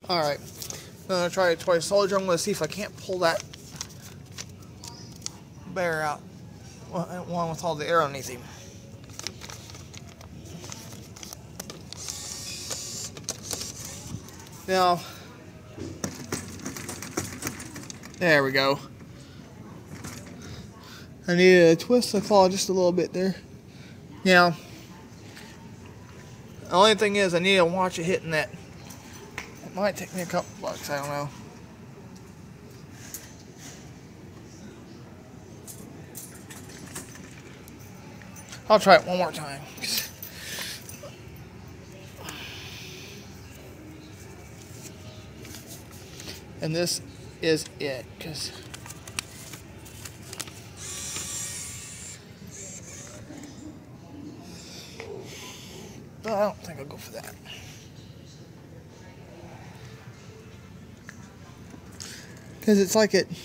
Alright, I'm going to try a toy soldier. I'm going to see if I can't pull that bear out. One with all the air underneath him. Now, there we go. I need to twist the claw just a little bit there. Now, the only thing is I need to watch it hitting that. It might take me a couple bucks, I don't know. I'll try it one more time. And this is it, because I don't think I'll go for that. Because it's like it.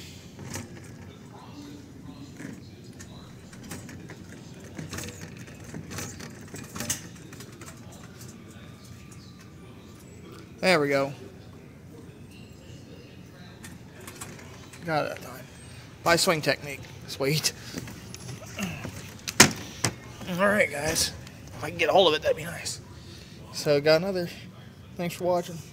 There we go. Got it that time. My swing technique. Sweet. Alright, guys. If I can get a hold of it, that'd be nice. So, got another. Thanks for watching.